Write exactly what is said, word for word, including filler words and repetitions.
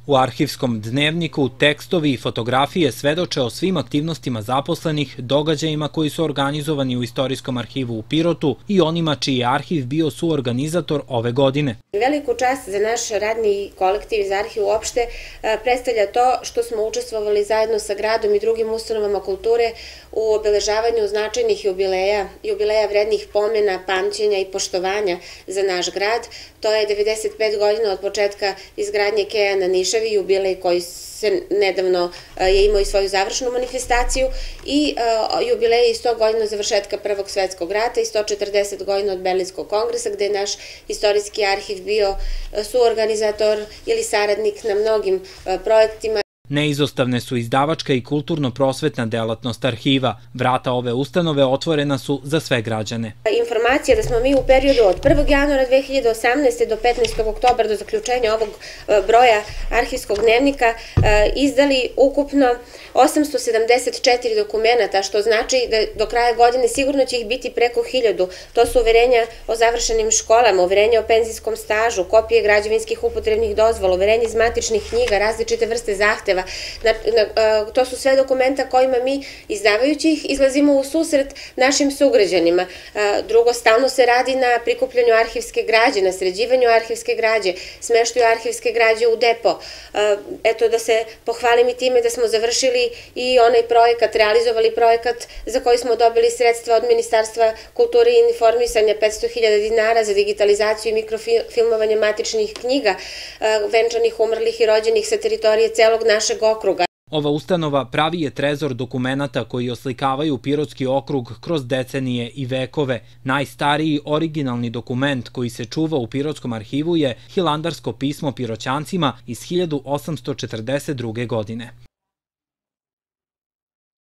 U arhivskom dnevniku tekstovi i fotografije svedoče o svim aktivnostima zaposlenih, događajima koji su organizovani u Istorijskom arhivu u Pirotu i onima čiji je arhiv bio suorganizator ove godine. Veliku čast za naš radni kolektiv iz arhiva uopšte predstavlja to što smo učestvovali zajedno sa gradom i drugim ustanovama kulture u obeležavanju značajnih jubileja, jubileja vrednih pomena, pamćenja i poštovanja za naš grad. To je devedeset pet godina od početka izgradnje keja na Nišavi, jubilej koji se nedavno je imao i svoju završnu manifestaciju, i jubileje i sto godina završetka Prvog svetskog rata i sto četrdeset godina od Berlinskog kongresa, gde je naš istorijski arhiv bio suorganizator ili saradnik na mnogim projektima. Neizostavne su izdavačka i kulturno-prosvetna delatnost arhiva. Vrata ove ustanove otvorena su za sve građane. Informacija da smo mi u periodu od prvog januara dve hiljade osamnaeste. do petnaestog oktobra, do zaključenja ovog broja arhivskog dnevnika, izdali ukupno osamsto sedamdeset četiri dokumenta, što znači da do kraja godine sigurno će ih biti preko hiljadu. To su uverenja o završenim školama, uverenja o penzijskom stažu, kopije građevinskih upotrebnih dozvola, uverenja iz matičnih knjiga, različite vrste zahteva. To su sve dokumenta kojima mi, izdavajući ih, izlazimo u susret našim sugrađanima. Drugo, stalno se radi na prikupljanju arhivske građe, na sređivanju arhivske građe, smeštaju arhivske građe u depo. Eto, da se pohvalim i time da smo završili i onaj projekat, realizovali projekat za koji smo dobili sredstva od Ministarstva kulture i informisanja, petsto hiljada dinara za digitalizaciju i mikrofilmovanje matičnih knjiga, venčanih, umrlih i rođenih sa teritorije celog našeg okruga. Ova ustanova pravi je trezor dokumenata koji oslikavaju Pirotski okrug kroz decenije i vekove. Najstariji originalni dokument koji se čuva u Pirotskom arhivu je Hilandarsko pismo Piroćancima iz hiljadu osamsto četrdeset druge. godine.